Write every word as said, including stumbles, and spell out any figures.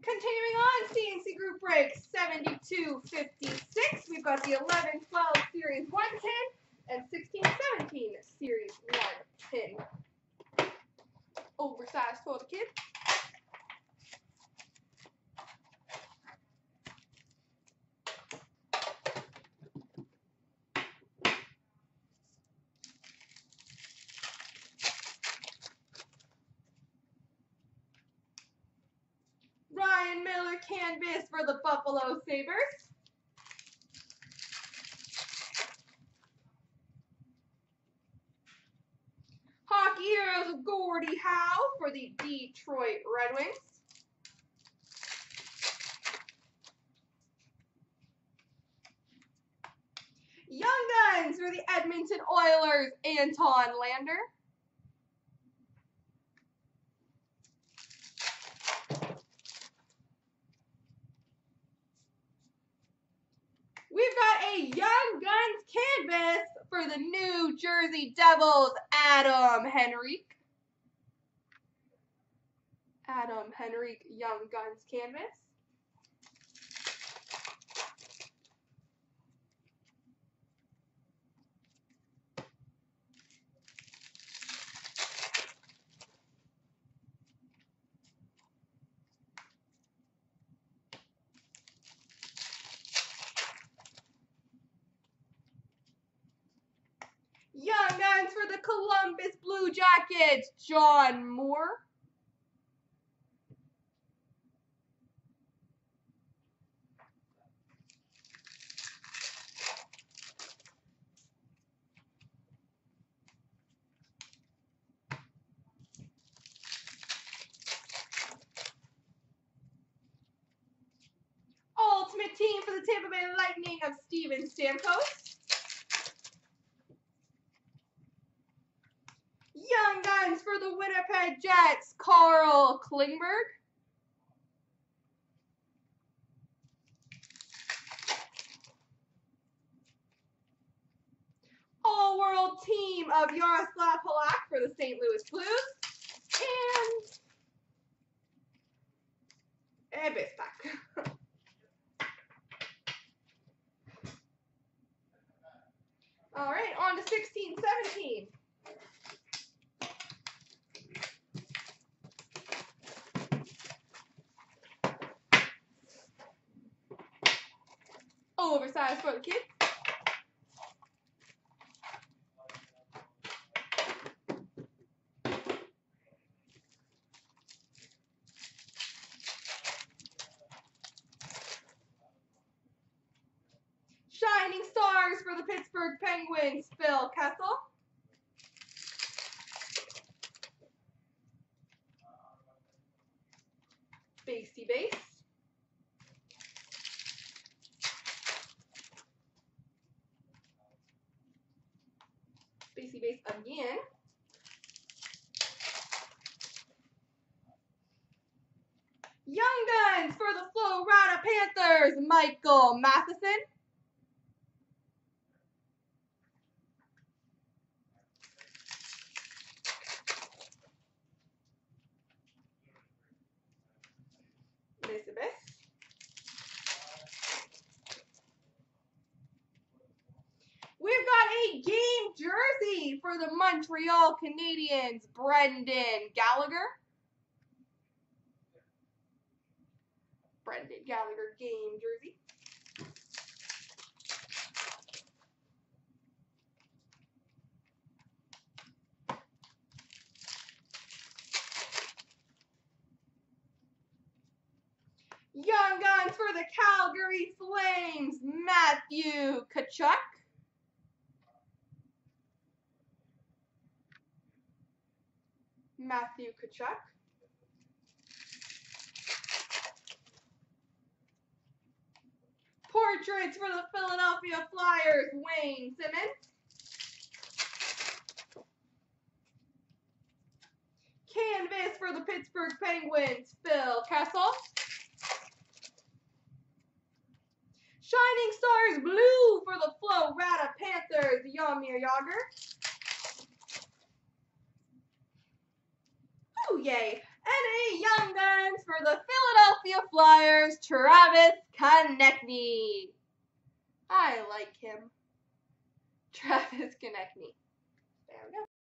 Continuing on, C N C Group Break seventy-two fifty-six. We've got the eleven twelve Series one ten and sixteen seventeen Series one ten. Oversized for the kid. Ryan Miller canvas for the Buffalo Sabres. Hockey Heroes Gordie Howe for the Detroit Red Wings. Young Guns for the Edmonton Oilers, Anton Lander. We've got a Young Guns canvas for the New Jersey Devils, Adam Henrique. Adam Henrique Young Guns canvas. Young Guns for the Columbus Blue Jackets, John Moore. Ultimate Team for the Tampa Bay Lightning of Steven Stamkos. Young Guns for the Winnipeg Jets, Carl Klingberg. All-World Team of Yaroslav Halak for the Saint Louis Blues. And Ebispak. All right, on to sixteen seventeen. Oversized for the kid. Shining Stars for the Pittsburgh Penguins, Phil Kessel. Basey base. Basey base again. Young Guns for the Florida Panthers, Michael Matheson. We've got a game jersey for the Montreal Canadiens, Brendan Gallagher. Brendan Gallagher game jersey. Young Guns for the Calgary Flames, Matthew Tkachuk. Matthew Tkachuk. Portraits for the Philadelphia Flyers, Wayne Simmons. Canvas for the Pittsburgh Penguins, Phil Kessel. Shining Stars Blue for the Florida Panthers, Jaromir Jagr. Ooh, yay. And a Young Guns for the Philadelphia Philadelphia Flyers, Travis Konecny. I like him. Travis Konecny. There we go.